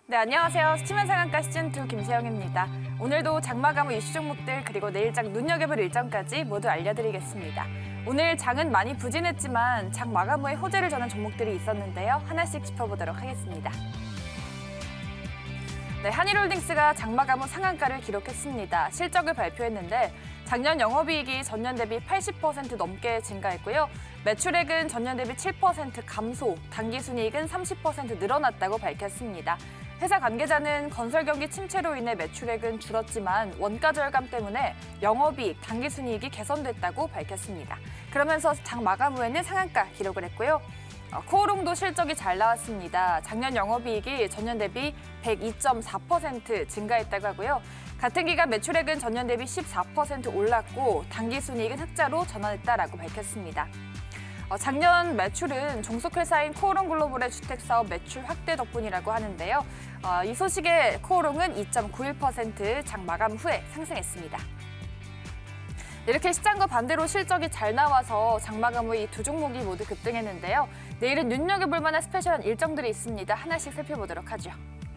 네, 안녕하세요. 스치면 상한가 시즌2 김세영입니다. 오늘도 장마 가무 이슈 종목들 그리고 내일장 눈여겨볼 일정까지 모두 알려드리겠습니다. 오늘 장은 많이 부진했지만 장 마감후에 호재를 저는 종목들이 있었는데요. 하나씩 짚어보도록 하겠습니다. 네, 한일홀딩스가 장마감후 상한가를 기록했습니다. 실적을 발표했는데 작년 영업이익이 전년 대비 80% 넘게 증가했고요. 매출액은 전년 대비 7% 감소, 당기순이익은 30% 늘어났다고 밝혔습니다. 회사 관계자는 건설 경기 침체로 인해 매출액은 줄었지만 원가 절감 때문에 영업이익, 당기순이익이 개선됐다고 밝혔습니다. 그러면서 장 마감 후에는 상한가 기록을 했고요. 코오롱도 실적이 잘 나왔습니다. 작년 영업이익이 전년 대비 102.4% 증가했다고 하고요. 같은 기간 매출액은 전년 대비 14% 올랐고 당기순이익은 흑자로 전환했다라고 밝혔습니다. 작년 매출은 종속회사인 코오롱 글로벌의 주택사업 매출 확대 덕분이라고 하는데요. 이 소식에 코오롱은 2.91% 장 마감 후에 상승했습니다. 이렇게 시장과 반대로 실적이 잘 나와서 장 마감 후에 이 두 종목이 모두 급등했는데요. 내일은 눈여겨볼 만한 스페셜한 일정들이 있습니다. 하나씩 살펴보도록 하죠.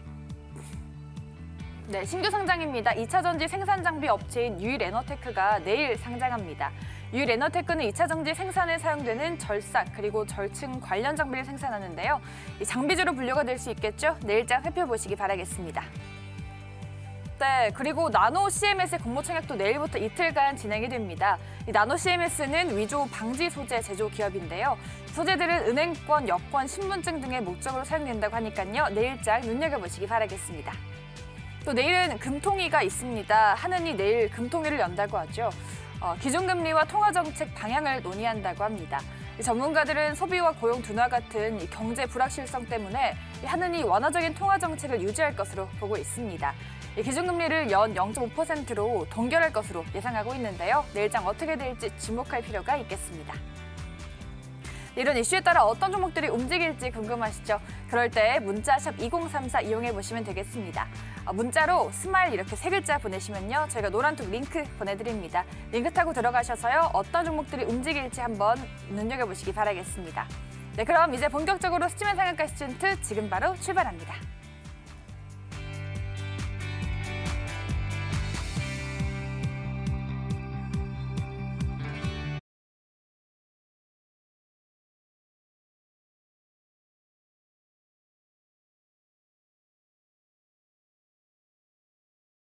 네, 신규 상장입니다. 2차 전지 생산 장비 업체인 유일에너테크가 내일 상장합니다. 유일에너테크는 2차 전지 생산에 사용되는 절삭 그리고 절층 관련 장비를 생산하는데요. 이 장비주로 분류가 될 수 있겠죠? 내일장 살펴보시기 바라겠습니다. 네, 그리고 나노 CMS의 공모 청약도 내일부터 이틀간 진행이 됩니다. 이 나노 CMS는 위조 방지 소재 제조 기업인데요. 소재들은 은행권, 여권, 신분증 등의 목적으로 사용된다고 하니까요. 내일장 눈여겨보시기 바라겠습니다. 또 내일은 금통위가 있습니다. 하느니 내일 금통위를 연다고 하죠. 기준금리와 통화정책 방향을 논의한다고 합니다. 전문가들은 소비와 고용 둔화 같은 경제 불확실성 때문에 하느니 완화적인 통화정책을 유지할 것으로 보고 있습니다. 기준금리를 연 0.5%로 동결할 것으로 예상하고 있는데요. 내일장 어떻게 될지 주목할 필요가 있겠습니다. 이런 이슈에 따라 어떤 종목들이 움직일지 궁금하시죠? 그럴 때 문자샵 2034 이용해보시면 되겠습니다. 문자로 스마일 이렇게 3글자 보내시면요. 저희가 노란톡 링크 보내드립니다. 링크 타고 들어가셔서요. 어떤 종목들이 움직일지 한번 눈여겨보시기 바라겠습니다. 네, 그럼 이제 본격적으로 스치면 상한가 시즌2 지금 바로 출발합니다.